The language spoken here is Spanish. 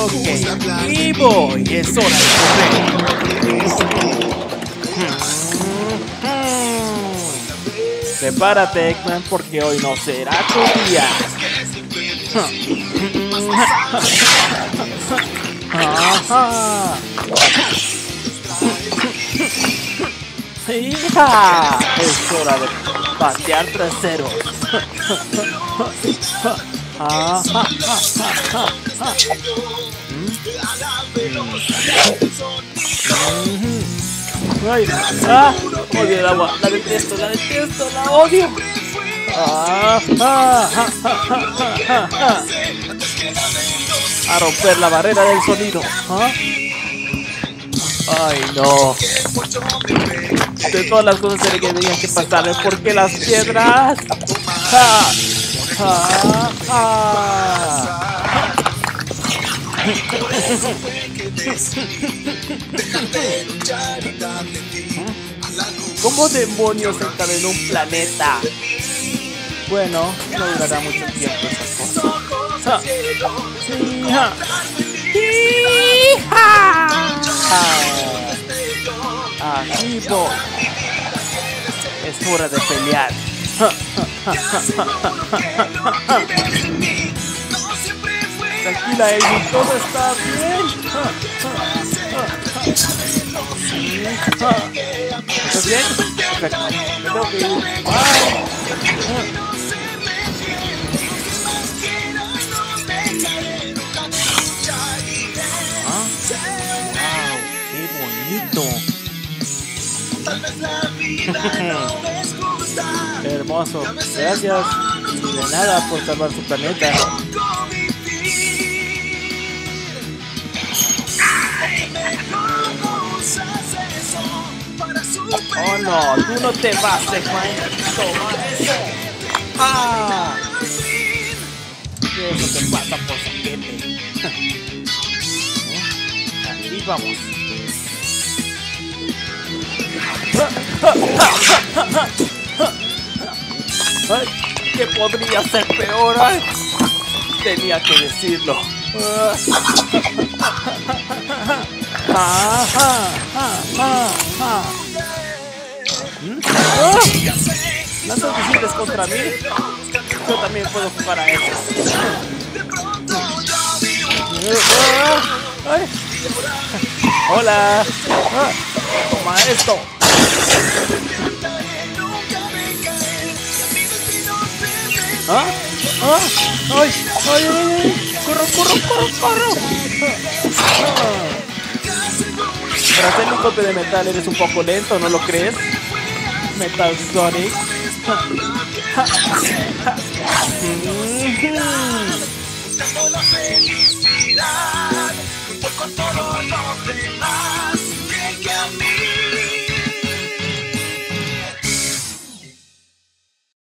Ok, y voy, es hora de correr. Prepárate, Eggman, porque hoy no será tu día. ¡Hija! Es hora de patear traseros. Ay, odio el agua, la detesto, la odio. A romper la barrera del sonido. Ay, no. De todas las cosas que tenían que pasar, ¿por qué las piedras? ¿Cómo demonios encadenó un planeta? Bueno, no durará mucho tiempo esas cosas. Aquí voy. Es hora de pelear. Tranquila, Amy, todo está bien. ¿Estás bien? Perfecto. Me tengo que ir. ¡Qué bonito! Hermoso. Gracias. Y de nada por salvar su planeta. Oh no, tú no te vas, Eggman. Toma eso. ¿Qué es lo que pasa por saquete? Aquí vamos. Ay, ¿qué podría ser peor? Ay, tenía que decirlo. ¿Lanzas misiles contra mí? Yo también puedo jugar a eso. Hola. Toma esto. ¡Ay! ¡Corro! Para hacer un golpe de metal eres un poco lento, ¿no lo crees? Metal Sonic. Buscando la felicidad, por con todo lo demás.